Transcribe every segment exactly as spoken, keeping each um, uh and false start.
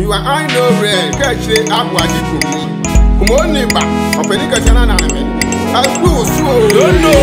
You are I know red. Kaakyire Aboagye Kumi. Come on, neighbor. Open the channel na me. I go so. Don't know.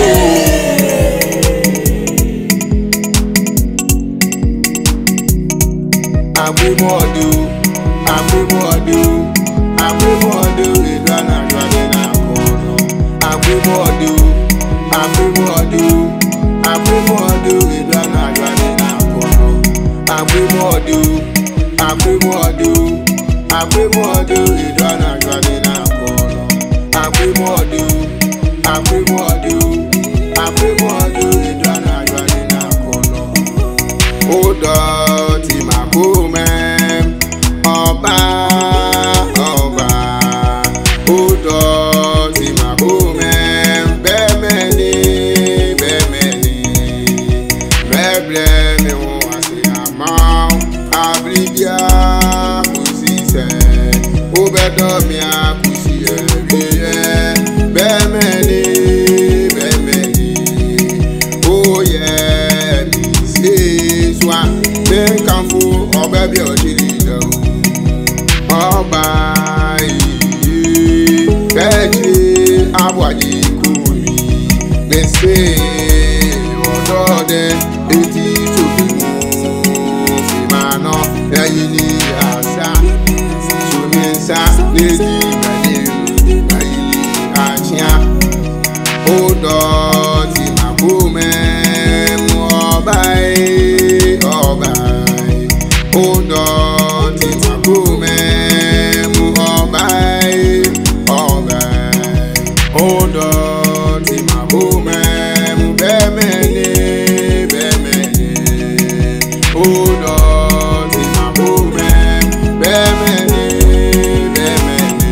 Agbe mo do. Agbe mo do. Agbe mo do. Idana dwade na kono. Agbe mo do. Agbe mo do. Agbe mo do. Idana dwade na kono. Agbe mo do. Agbe mo do. Agbe mo do. Idana dwade na kono. Agbe mo do. Agbe mo do. Agbe mo do. Idana dwade na kono. Odo ti makume. Oba, Oba, Odo ti makume. Bemeni, bemeni. Beble me wasi amau. Abribia kusise. Obedo mi akusiye. Bemeni, bemeni. Oh yeah, mi se swa. Ben kamfu obebi ojiri. Kaakyire Aboagye Kumi. Me say odo de eti to be mo fi mano yini asa so me sa lady mani ayini achia odo ti makume mo obai obai odo ti makume Odo ti makume mu bemeni bemeni. Odo ti makume bemeni bemeni.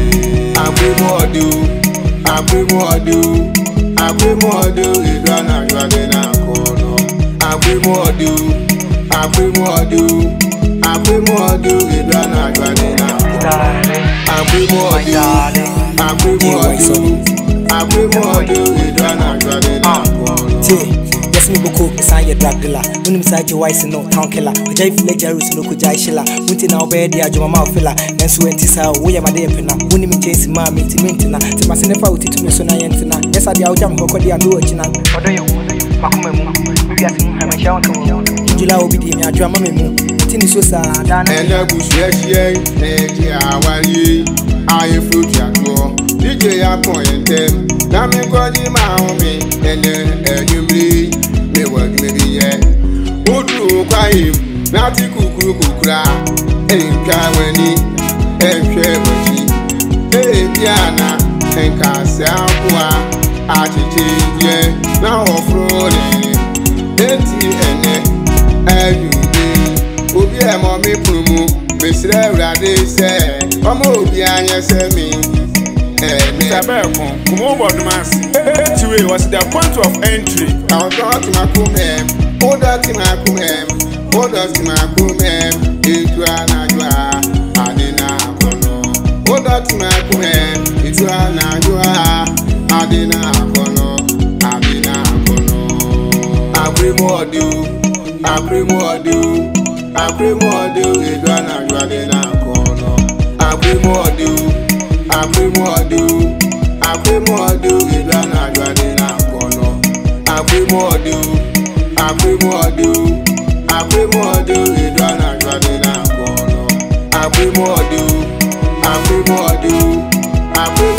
Agbe mo do, agbe mo do, agbe mo do. Idana dwade na kono. Agbe mo do, agbe mo do, agbe mo do. Idana dwade na kono. Agbe mo do. Agbe mo do, agbe mo do. Idana dwade na kono. Yes, me boko sign your drug dealer. When him side your wise no town killer. Ojai feel Jerus no kujai shilla. Winti na obedi a joma mouth filler. And so entisa we am a day pena. When him chase ma minti mintina. To my senefa uti to me so na yentina. Yes, I be out jam hoko di ando ochina. Odo yo, makume mu. Maybe I think I'm a shower to you. Jula obidi me a drama me mu. Tini so sa dana. And I bush yes ye. Neji awari. I fruit ya go. D J ya point them. Na me kwaji ma homi. Ene enyumri. Me work me be ye. Odu kwa him. Nati kukuru kukura. Enka weni. Enche waji. E biana. Enka se akwa. Achichi ye. Na ofrone. Enti ene. Enyumri. Obi e mo mi prumu. Mesre urade se. Omo obi anye se mi. Mister Belkon, come over to Mass. A K R three was the point of entry. I'll go to my Kumi. Hold up to my Kumi. Hold up to my Kumi. It's Anna Joa. Adina Kono. Hold up to my Kumi. It's Anna Joa. Adina Kono. Adina Kono. Agbe mo do. Agbe mo do. Agbe mo do. It's Anna Joa. Adina Kono. Agbe mo do. Agbe mo do, agbe mo do. Idana dwade na kono. Agbe mo do, agbe mo do, agbe mo do. Idana dwade na kono. Agbe mo do, agbe mo do, agbe